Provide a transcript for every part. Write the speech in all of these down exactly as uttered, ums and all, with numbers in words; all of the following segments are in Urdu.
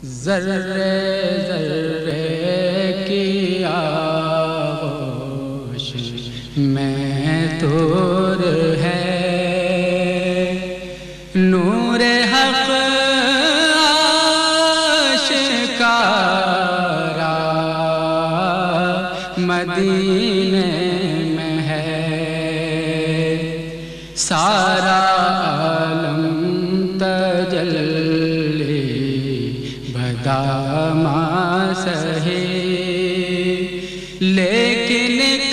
ذرے ذرے کی آغوش میں طور ہے، نور حق آشکارا مدینے میں ہے، سارا عالم تجلی بدامہ سہی، لیکن ایک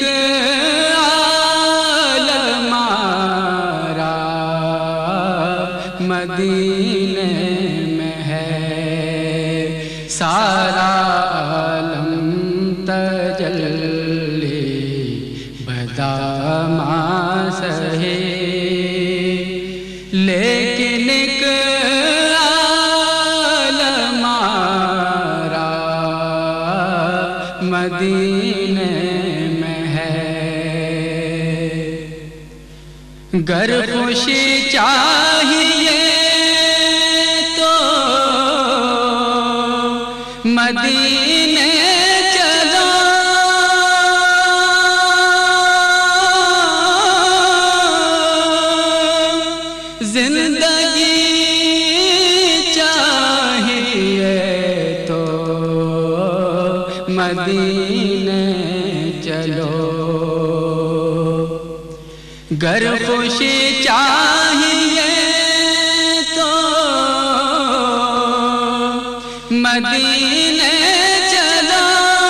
عالم ہمارا مدینے میں ہے، سارا عالم تجلی بدامہ سہی، لیکن ایک مدینے میں ہے۔ گر خوشی چاہیے تو مدینے چلو، زندگی چاہیے تو مدینے چلو، گر خوشی چاہیے تو مدینے چلو،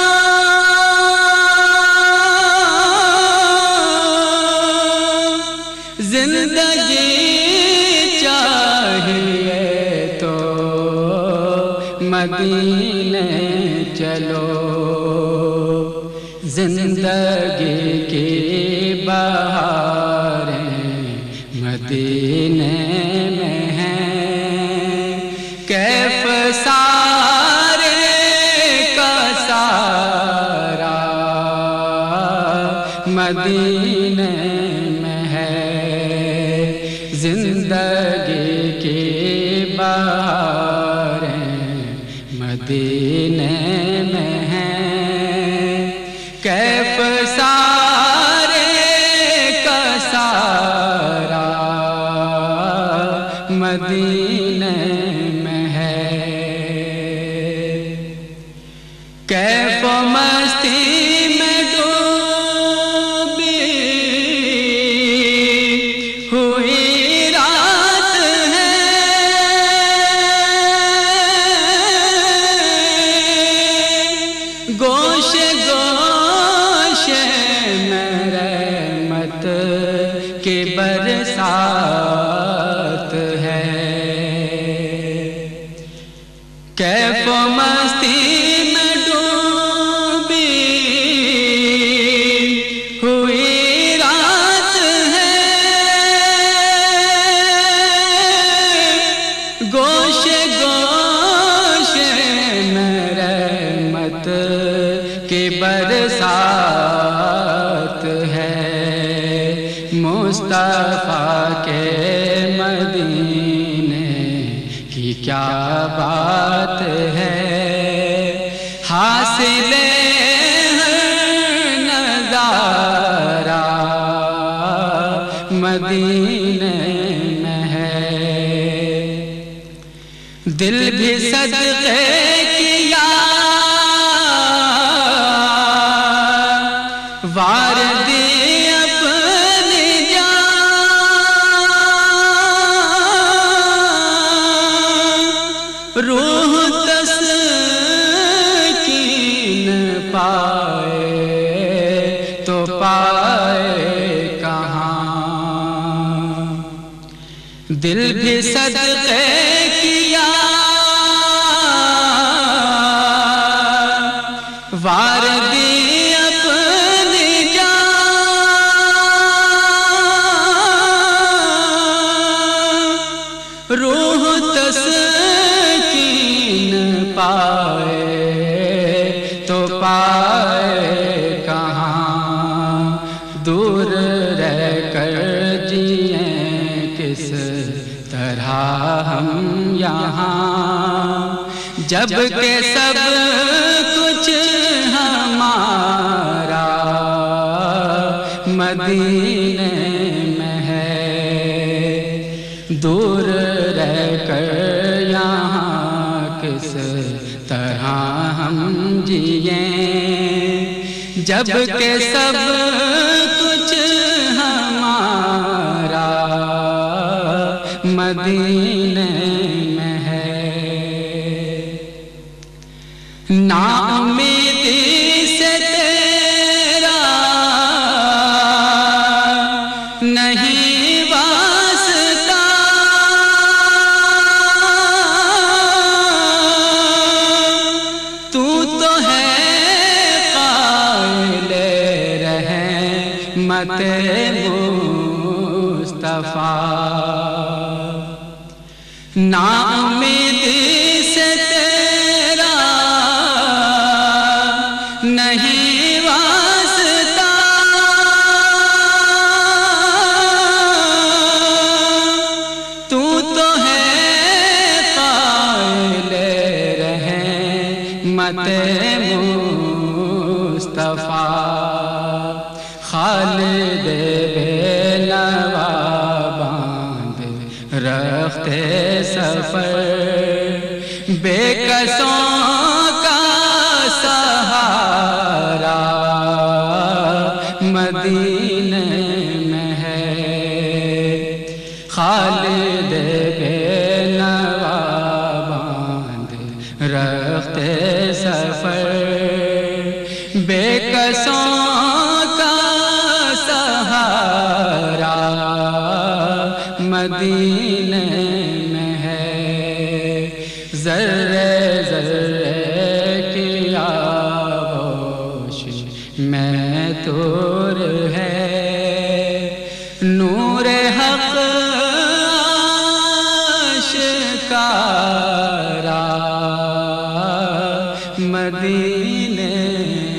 زندگی چاہیے تو مدینے چلو، زندگی کی بہاریں مدینے میں ہیں، کیف سارے کا سارا مدینے میں ہے، زندگی کی بہاریں مدینے میں ہیں، کیف سارے کا سارا مدینے میں ہے، کیف مستی میں ڈوبی ہوئی رات ہے، گوشے گوشے میں رحمت کی برسات ہے، کیف مستی میں ڈوبی ہوئی رات ہے، گوشے گوشے میں رحمت کی برسات ہے، مصطفیٰ کے مدینے کی کیا بات ہے، حاصل ہر نظارہ مدینے میں ہے، دل بھی صدقے کیا وار دی اپنی جان، روح تسکین پائے تو پائے کہاں، دل بھی صدقے کیا وار دی روح تسکین پائے تو پائے کہاں، دور رہ کر جئیں کس طرح ہم یہاں، جب کہ سب کچھ ہمارا مدینے میں ہے، دور رہ کر یہاں کس طرح ہم جئیں، جب کہ سب کچھ ہمارا مدینے میں ہے۔ نا امیدی سے تیرا نہیں واسطہ، تو تو ہے قائل رحمت مصطفیٰ۔ نا امیدی سے تیرا نہیں واسطہ، تو تو ہے قائل رحمت مصطفیٰ۔ خالد بے نوا باندھ رفتے سفر، بے کسوں کا سہارا مدینے میں ہے۔ خالد بے نوا باندھ رفتے سفر، بے کسوں کا سہارا مدینے میں ہے۔ ذرے ذرے کی آغوش میں طور ہے، نور حق آشکارا مدینے